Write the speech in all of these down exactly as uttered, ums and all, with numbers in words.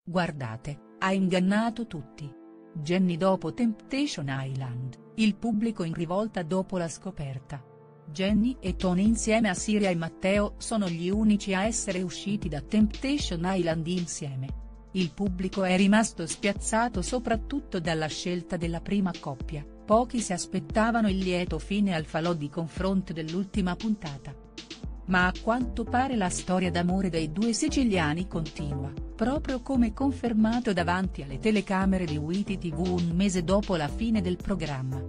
Guardate, ha ingannato tutti. Jennie dopo Temptation Island, il pubblico in rivolta dopo la scoperta. Jennie e Tony insieme a Siria e Matteo sono gli unici a essere usciti da Temptation Island insieme. Il pubblico è rimasto spiazzato soprattutto dalla scelta della prima coppia, pochi si aspettavano il lieto fine al falò di confronto dell'ultima puntata. Ma a quanto pare la storia d'amore dei due siciliani continua, proprio come confermato davanti alle telecamere di W I T I tivù un mese dopo la fine del programma.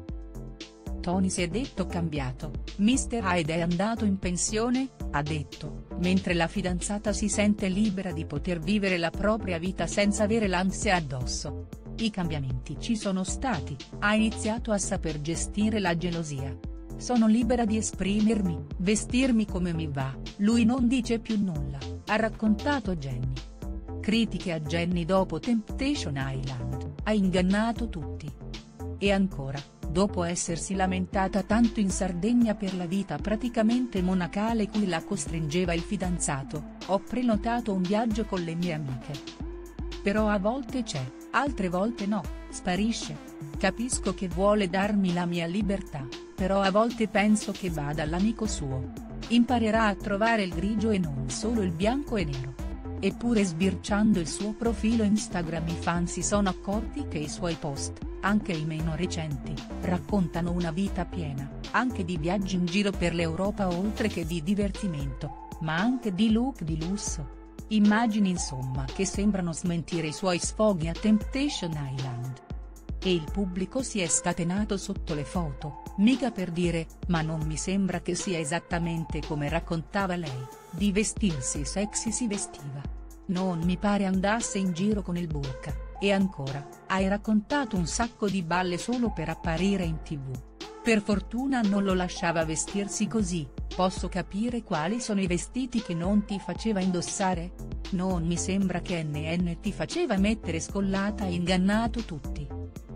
Tony si è detto cambiato, mister Hyde è andato in pensione, ha detto, mentre la fidanzata si sente libera di poter vivere la propria vita senza avere l'ansia addosso. I cambiamenti ci sono stati, ha iniziato a saper gestire la gelosia. Sono libera di esprimermi, vestirmi come mi va, lui non dice più nulla, ha raccontato Jennie. Critiche a Jennie dopo Temptation Island, ha ingannato tutti. E ancora, dopo essersi lamentata tanto in Sardegna per la vita praticamente monacale cui la costringeva il fidanzato, ho prenotato un viaggio con le mie amiche. Però a volte c'è, altre volte no, sparisce. Capisco che vuole darmi la mia libertà, però a volte penso che vada all'amico suo. Imparerà a trovare il grigio e non solo il bianco e nero. Eppure sbirciando il suo profilo Instagram i fan si sono accorti che i suoi post, anche i meno recenti, raccontano una vita piena, anche di viaggi in giro per l'Europa oltre che di divertimento, ma anche di look di lusso. Immagini insomma che sembrano smentire i suoi sfoghi a Temptation Island. E il pubblico si è scatenato sotto le foto, mica per dire, ma non mi sembra che sia esattamente come raccontava lei, di vestirsi sexy si vestiva. Non mi pare andasse in giro con il burka, e ancora, hai raccontato un sacco di balle solo per apparire in tivù. Per fortuna non lo lasciava vestirsi così, posso capire quali sono i vestiti che non ti faceva indossare? Non mi sembra che N N ti faceva mettere scollata e ingannato tutti.